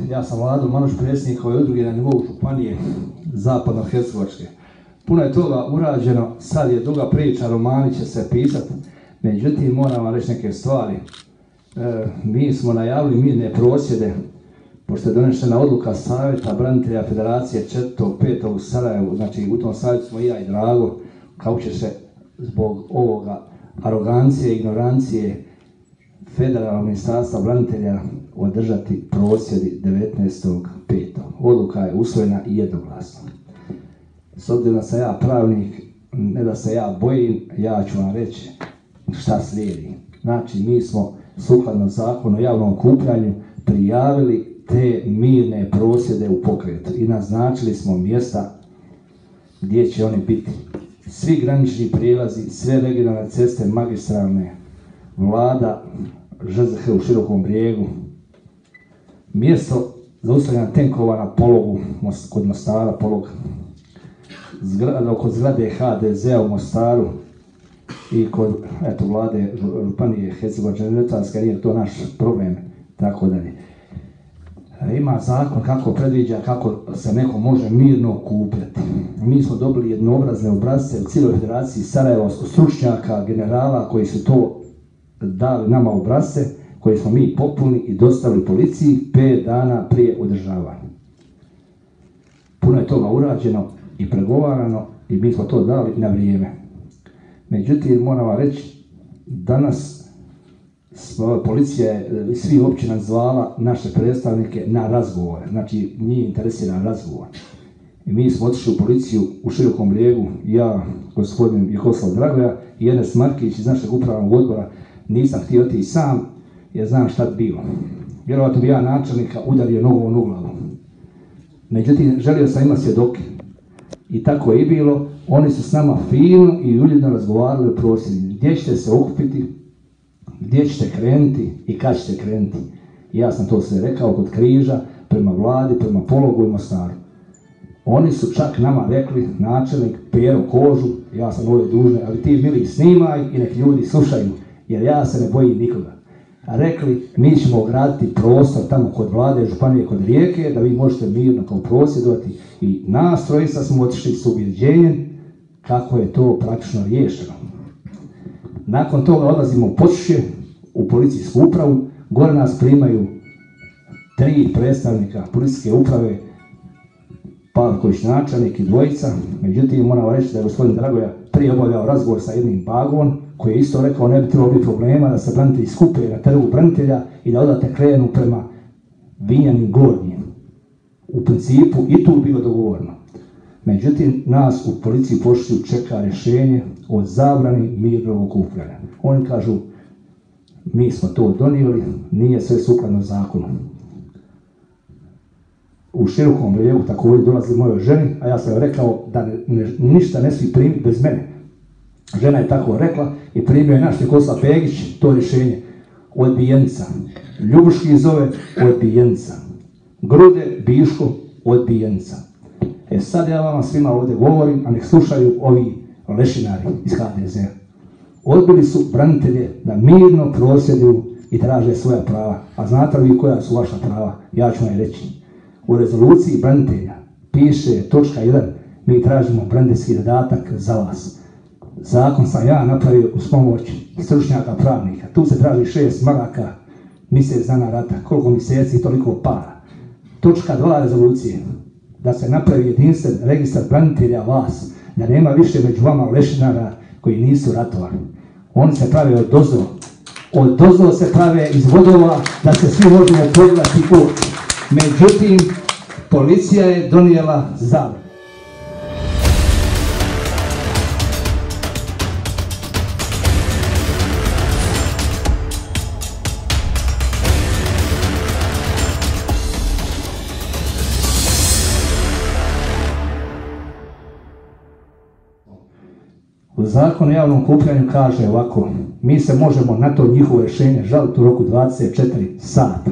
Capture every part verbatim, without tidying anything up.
ja sam Vlado Manuš, predsjednik ove udruge na nivou županije Zapadno-Hercegovačke. Puno je toga urađeno, sad je duga priča, romani će se pisati, međutim moram vam reći neke stvari. E, mi smo najavili mirne prosvjede, pošto je donešena odluka Savjeta branitelja Federacije četvrtog petog u Sarajevu, znači u tom savjetu smo i ja i Drago, kako će se zbog ovoga arogancije i ignorancije Federalnog ministarstva branitelja održati prosvjedi devetnaestog petog Odluka je usvojena i jednoglasno. S obzirom da sam ja pravnik, ne da se ja bojim, ja ću vam reći šta slijedi. Znači, mi smo sukladno zakonu o javnom okupljanju prijavili te mirne prosvjede u pokretu i naznačili smo mjesta gdje će oni biti. Svi granični prijelazi, sve regionalne ceste, magistralne, Vlada, Ž Z H u Širokom Brijegu, mjesto zaustavljanja tenkova na Pologu, kod Mostara, Polog, zgrada, oko zgrade H D Z-a u Mostaru i kod eto, Vlade županije Hercegovačke, nije to naš problem, tako dalje. Ima zakon kako predviđa kako se neko može mirno okupljati. Mi smo dobili jednoobrazne obrazce u cijeloj federaciji Sarajeva, stručnjaka, generala koji su to dali nama obrazce, koje smo mi popunili i dostavili policiji pet dana prije održavanja. Puno je toga urađeno i pregovarano i mi smo to dali na vrijeme. Međutim, moram vam reći, danas policija je svih općina zvala naše predstavnike na razgovore, znači njih interesira razgovor. I mi smo otišli u policiju u Širokom Brijegu, ja, gospodin Jehoslav Dragoja i Enes Markić iz našeg upravnog odbora. Nisam htio otići sam jer znam šta bi bilo. Vjerovatno bi ja načelnika udario nogom u glavu. Međutim, želio sam imati svjedoke. I tako je i bilo. Oni su s nama fino i uljudno razgovarali o prosvjedu. Gdje ćete se okupiti, gdje ćete krenuti i kad ćete krenuti. I ja sam to sve rekao kod Križa, prema Vladi, prema Pologu i Mostaru. Oni su čak nama rekli, načelnik Pero Kožu, ja sam ovdje dužan, ali ti bili snimaj i nek ljudi slušaju, jer ja se ne bojim nikoga. A rekli, mi ćemo ograditi prostor tamo kod Vlade, županije, kod Rijeke, da vi možete mirno kao prosvjedovati. I nas trojica smo otišli s ubjeđenjem kako je to praktično riješeno. Nakon toga odlazimo u Posušje, u policijsku upravu, gore nas primaju tri predstavnika policijske uprave, Pavković načelnik i dvojica. Međutim, moram reći da je gospodin Dragoja prije obavljao razgovor sa jednim bagom, koji je isto rekao ne bi trebalo biti problema da se branitelji skupe na trgu branitelja i da odate krenu prema Vinjanim Gornjim. U principu i tu bilo dogovorno. Međutim, nas u policiji Posušju čeka rješenje o zabrani mirnog okupljanja. Oni kažu, mi smo to donijeli, nije sve sukladno zakonu. U Širokom Brijegu također dolazili mojoj ženi, a ja sam joj rekao da ne, ne, ništa ne svi primiti bez mene. Žena je tako rekla i primio je naš Nikola Pegić to rješenje. Odbijenica. Ljubuški zove odbijenica. Grude, Biško, odbijenica. E sad ja vama svima ovdje govorim, a nek slušaju ovi lešinari iz H D Z-a. Odbili su branitelje da mirno prosvjeduju i traže svoja prava. A znate li koja su vaša prava? Ja ću vam reći. U rezoluciji branitelja piše točka jedan, mi tražimo braniteljski dodatak za vas. Zakon sam ja napravio uz pomoć stručnjaka pravnika. Tu se traži šest maraka, mjesec dana rata, koliko mjeseci i toliko para. Točka dva rezolucije, da se napravi jedinstven registar branitelja vas, da nema više među vama lešinara koji nisu ratovali. Oni se prave od dozdo. Od dozdo se prave iz vodova da se svi možemo pogledati u. Međutim, policija je donijela zabranu. Zakon o javnom okupljanju kaže ovako, mi se možemo na to njihovo rješenje žaliti u roku dvadeset četiri sata.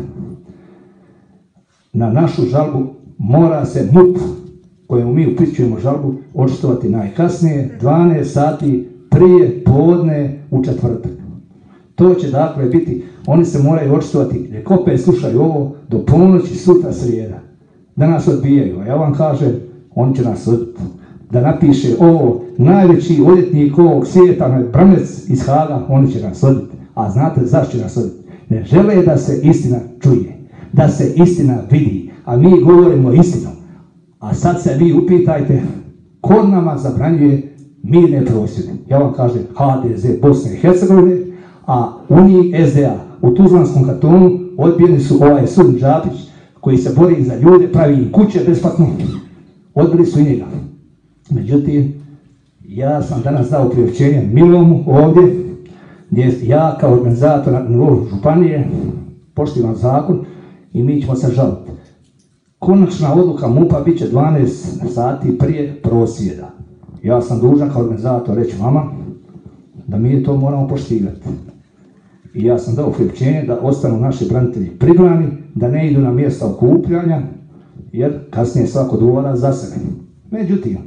Na našu žalbu mora se M U P, kojemu mi upućujemo žalbu, očitovati najkasnije dvanaest sati prije podne u četvrtak. To će dakle biti Oni se moraju očitovati, nek opet slušaju ovo do ponoći sutra srijeda. Da nas odbijaju, a ja vam kažem, oni će nas odbiti. Da napiše ovo, najveći odvjetnik ovog svijeta, Branec iz Haga, oni će nas odbiti. A znate zašto će nas odbiti? Ne žele da se istina čuje, da se istina vidi, a mi govorimo istinu. A sad se vi upitajte, ko nama zabranjuje mirne prosvjede? Ja vam kažem H D Z Bosne i Hercegovine, a Uniji S D A u Tuzlanskom kantonu odbijeni su ovaj Sud Džapić koji se bori za ljude, pravi im kuće besplatno, odbili su i njega. Međutim, ja sam danas dao priopćenje Milomu ovdje, gdje ja kao organizator na nivou županije poštivam zakon i mi ćemo se žaliti. Konačna odluka MUP-a bit će dvanaest sati prije prosvjeda. Ja sam dužan kao organizator reći vama da mi to moramo poštivati. I ja sam dao priopćenje da ostanu naši branitelji pribrani, da ne idu na mjesta okupljanja, jer kasnije svako odgovara za sebe. Međutim,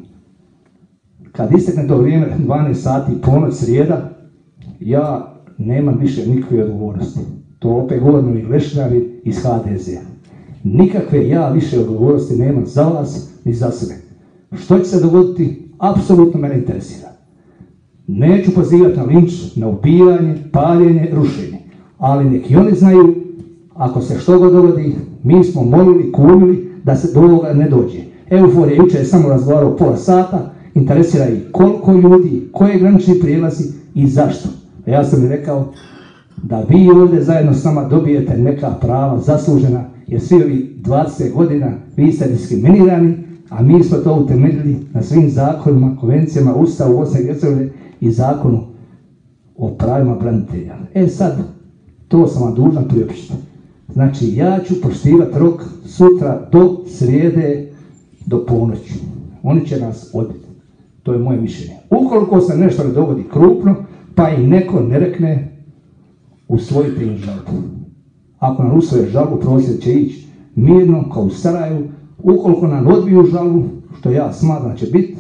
kad istekne to vrijeme, dvanaest sati, ponoć, srijeda, ja nemam više nikakve odgovornosti. To opet govorimo i lešinari iz H D Z-a. Nikakve ja više odgovornosti nemam za vas ni za sebe. Što će se dogoditi, apsolutno mene interesira. Neću pozivati na linč, na ubijanje, paljenje, rušenje. Ali neki oni znaju, ako se što god dogodi, mi smo molili, kunili da se do ovoga ne dođe. Euforija jučer je samo razgovarao pola sata, interesira ih koliko ljudi, koje granični prijelazi i zašto. A ja sam mi rekao da vi ovdje zajedno s nama dobijete neka prava zaslužena, jer svi ovi dvadeset godina vi ste diskriminirani, a mi smo to utemeljili na svim zakonima, konvencijama, Ustavu Bosne i Hercegovine i zakonu o pravima branitelja. E sad, to sam vam dužan priopćiti. Znači, ja ću poštivati rok sutra do srijede do ponoći. Oni će nas odbiti. To je moje mišljenje. Ukoliko se nešto ne dogodi krupno, pa i neko ne rekne usvojite im žalbu. Ako nam usvoje žalbu, prosvjed će ići mirno, kao u Sarajevu. Ukoliko nam odbiju žalbu, što ja smatram će biti,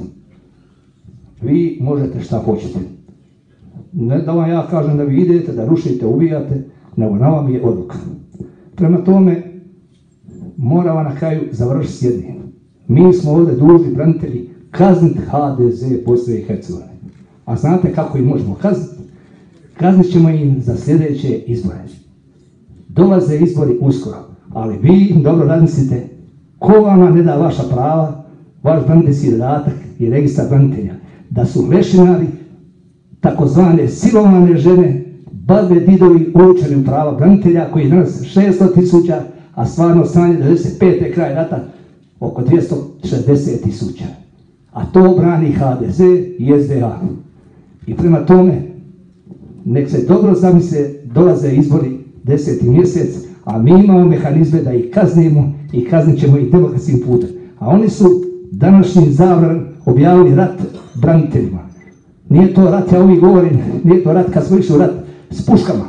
vi možete šta hoćete. Ne da vam ja kažem da vi idete, da rušite, ubijate, nego na vam je odluka. Prema tome, moramo na kraju završiti s jednim. Mi smo ovdje dužni branitelji kazniti H D Z Bosne i Hercegovine. A znate kako ih možemo kazniti? Kaznit ćemo im za sljedeće izbore. Dolaze izbori uskoro, ali vi dobro razmislite ko vama ne da vaša prava, vaš braniteljski dodatak i registar branitelja, da su lešinari, takozvane silovane žene, babe, didovi uočeni u prava branitelja koji je danas šesto tisuća, a stvarno stanje devedeset pete kraj rata oko dvjesto šezdeset tisuća. A to brani H D Z i S D A. I prema tome, nek se dobro zamisle, dolaze izbori deseti mjesec, a mi imamo mehanizme da ih kaznimo i kaznit ćemo ih demokratskim putem. A oni su današnji zabran objavili rat braniteljima. Nije to rat, ja uvijek govorim, nije to rat kad smo išli u rat s puškama.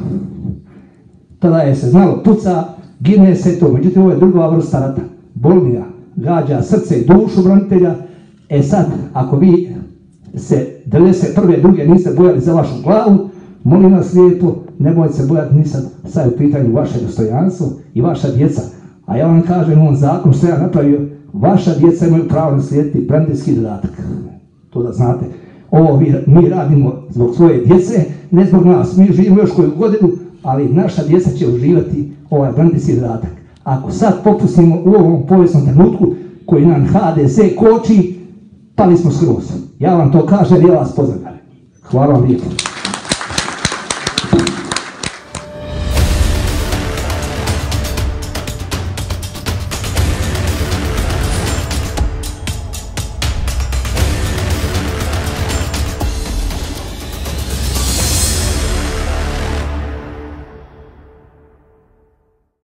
Tada je se znalo, puca, gine se to, međutim ovo je druga vrsta rata. Bolnija, gađa srce i dušu branitelja. E sad, ako vi se devedeset prve druge niste bojali za vašu glavu, molim vas lijepo, nemojte se bojati ni sad, sad je u pitanju vaše dostojanstvo i vaša djeca. A ja vam kažem u ovom zakonu što ja napravio, vaša djeca imaju pravo naslijediti braniteljski dodatak. To da znate. Ovo mi, mi radimo zbog svoje djece, ne zbog nas. Mi živimo još koju godinu, ali naša djeca će uživati ovaj braniteljski dodatak. Ako sad popustimo u ovom povijesnom trenutku koji nam H D Z koči, pali smo skroz. Ja vam to kažem, ja vas pozdravljam. Hvala vam lijepo.